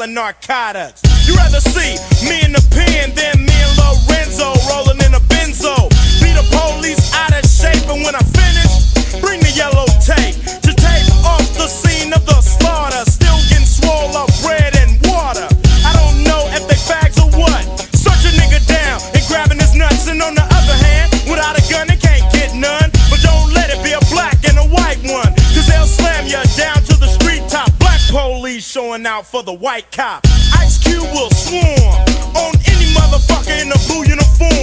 selling narcotics. You rather see me in the pen than me and Lorenzo rolling in a benzo. Be the police out of shape, and when I finish, bring the yellow tape to tape off the scene of the slaughter. Still getting swole up bread and water. I don't know if they fags or what. Search a nigga down and grabbing his nuts, and on the other hand, without a gun they can't get none. But don't let it be a black and a white one, cause they'll slam you down to the street top. Black police showing out for the white cop. Ice Cube will swarm on any motherfucker in a blue uniform.